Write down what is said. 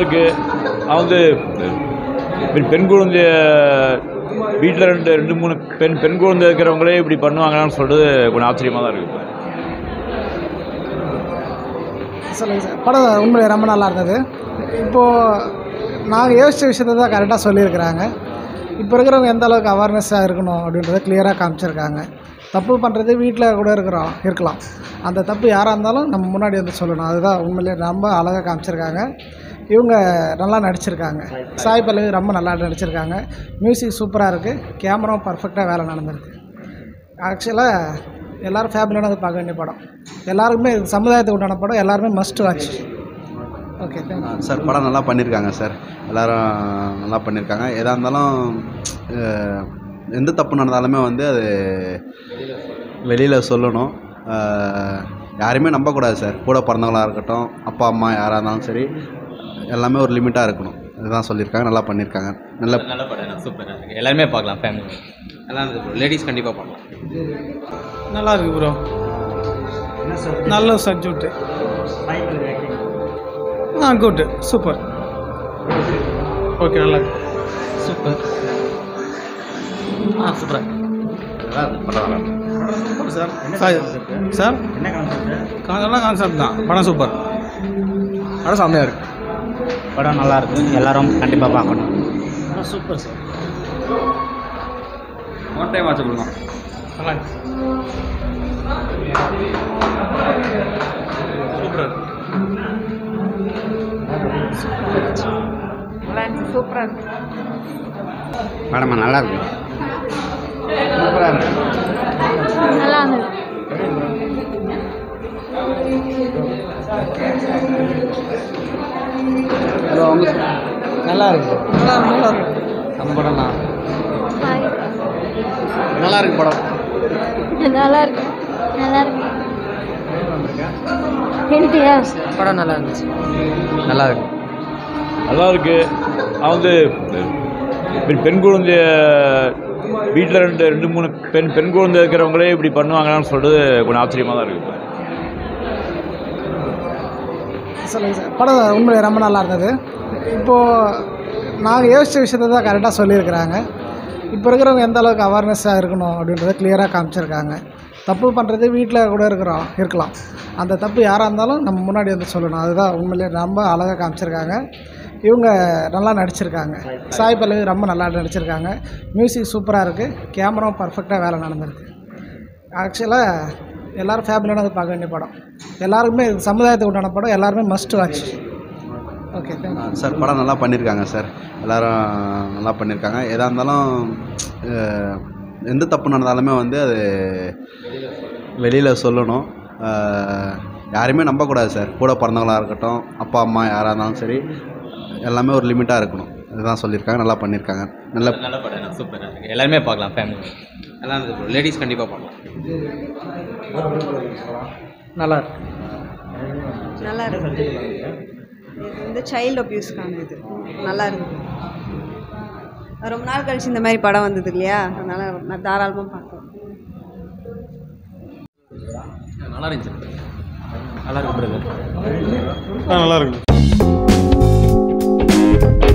இருக்குது. நான் வந்து பெண் குழந்தைய வீட்டில் ரெண்டு மூணு பெண் குழந்தை இருக்கிறவங்களே இப்படி பண்ணுவாங்கன்னு சொல்கிறது கொஞ்சம் ஆச்சரியமாக தான் இருக்குது. சொல்லுங்கள் சார். படம் உண்மையிலே ரொம்ப நல்லா இருந்தது. இப்போது நாங்கள் யோசித்த விஷயத்தை தான் கரெக்டாக சொல்லியிருக்கிறாங்க. இப்போ இருக்கிறவங்க எந்த அளவுக்கு அவேர்னஸாக இருக்கணும் அப்படின்றத கிளியராக காமிச்சிருக்காங்க. தப்பு பண்ணுறது வீட்டில் கூட இருக்கலாம். அந்த தப்பு யாராக இருந்தாலும் நம்ம முன்னாடி வந்து சொல்லணும். அதுதான் உண்மையிலே ரொம்ப அழகாக காமிச்சிருக்காங்க. இவங்க நல்லா நடிச்சிருக்காங்க. சாய் பல்லவி ரொம்ப நல்லா நடிச்சிருக்காங்க. மியூசிக் சூப்பராக இருக்குது. கேமராவும் பர்ஃபெக்டாக வேலை நடந்திருக்கு. ஆக்சுவலாக எல்லோரும் ஃபேமிலியோட வந்து பார்க்க வேண்டிய படம். எல்லாருக்குமே சமுதாயத்துக்கு உண்டான படம். எல்லாருமே மஸ்ட் வாட்ச். Okay sir. படம் நல்லா பண்ணியிருக்காங்க சார். எல்லோரும் நல்லா பண்ணியிருக்காங்க. எதாக இருந்தாலும் எந்த தப்பு நடந்தாலுமே வந்து அது வெளியில் சொல்லணும். யாரையுமே நம்பக்கூடாது சார். கூட பிறந்தவங்களாக இருக்கட்டும், அப்பா அம்மா யாராக இருந்தாலும் சரி, எல்லாமே ஒரு லிமிட்டாக இருக்கணும். இதுதான் சொல்லியிருக்காங்க. நல்லா பண்ணியிருக்காங்க. நல்ல படம் சூப்பராக இருக்குது. எல்லாருமே பார்க்கலாம். ஃபேமிலி நல்லா இருக்குது ப்ரோ. லேடிஸ் கண்டிப்பாக பார்க்கலாம். நல்லா இருக்குது ப்ரோ. நல்ல சப்ஜெக்ட். குட். சூப்பர். ஓகே. நல்லா இருக்கு. சூப்பர். சூப்பராக சார். சார் நல்ல கான்செப்ட் தான். படம் சூப்பர். படம் செம்மையாக இருக்குது. படம் நல்லா இருக்குது. எல்லாரும் கண்டிப்பாக பார்க்கணும். Super sir. One time watch பண்ணலாம். நல்லா இருக்கு. சூப்பர். நல்லா இருந்துச்சு. சூப்பராக இருக்கு. படமா நல்லா இருக்கு. நல்லா இருந்தது. ஹலோ. நல்லா இருக்கு. நல்லா இருக்கு. அந்த படம் தான் நல்லா இருக்கு. படம் நல்லா இருக்கு. நல்லா இருக்கு. ஹெல்த்தியா படம் நல்லா இருந்துச்சு. நல்லா இருக்கு. நல்லா இருக்குது. நான் வந்து பெண் குழந்தைய வீட்டில் ரெண்டு மூணு பெண் குழந்தை இருக்கிறவங்களே இப்படி பண்ணுவாங்கன்னு சொல்கிறது கொஞ்சம் ஆச்சரியமாக தான் இருக்குது. சொல்லுங்கள் சார். படம் உண்மையிலே ரொம்ப நல்லா இருந்தது. இப்போது நாங்கள் யோசித்த விஷயத்தை தான் கரெக்டாக சொல்லியிருக்கிறாங்க. இப்போ இருக்கிறவங்க எந்த அளவுக்கு அவேர்னஸாக இருக்கணும் அப்படின்றத கிளியராக காமிச்சிருக்காங்க. தப்பு பண்ணுறது வீட்டில் கூட இருக்கலாம். அந்த தப்பு யாராக இருந்தாலும் நம்ம முன்னாடி வந்து சொல்லணும். அதுதான் உண்மையிலே ரொம்ப அழகாக காமிச்சிருக்காங்க. இவங்க நல்லா நடிச்சிருக்காங்க. சாய் பல்லவி ரொம்ப நல்லா நடிச்சிருக்காங்க. மியூசிக் சூப்பராக இருக்குது. கேமராவும் பர்ஃபெக்டாக வேலை நடந்திருக்கு. ஆக்சுவலாக எல்லோரும் ஃபேமிலியோட வந்து பார்க்க வேண்டிய படம். எல்லாருக்குமே சமுதாயத்துக்கு உண்டான படம். எல்லாருமே மஸ்ட் வாட்ச். Okay sir. படம் நல்லா பண்ணியிருக்காங்க சார். எல்லோரும் நல்லா பண்ணியிருக்காங்க. எதாக இருந்தாலும் எந்த தப்பு நடந்தாலுமே வந்து அது வெளியில் சொல்லணும். யாரையுமே நம்பக்கூடாது சார். கூட பிறந்தவங்களாக இருக்கட்டும், அப்பா அம்மா யாராக இருந்தாலும் சரி, எல்லாமே ஒரு லிமிட்டாக இருக்கணும். இதுதான் சொல்லியிருக்காங்க. நல்லா பண்ணியிருக்காங்க. நல்ல படம் சூப்பராக இருக்குது. எல்லாருமே பார்க்கலாம். ஃபேமிலி நல்லா இருக்குது ப்ரோ. லேடிஸ் கண்டிப்பாக பார்க்கலாம். நல்லா இருக்கு. நல்லா இருக்கு. இது வந்து சைல்டு அப்யூஸ்க்கான இது நல்லா இருக்குது. ரொம்ப நாள் கழிச்சு இந்த மாதிரி படம் வந்தது இல்லையா, அதனால் நான் தாராளமாக பார்க்கலாம். நல்லா இருந்துச்சு. நல்லா இருக்கு. நல்லா இருக்கு.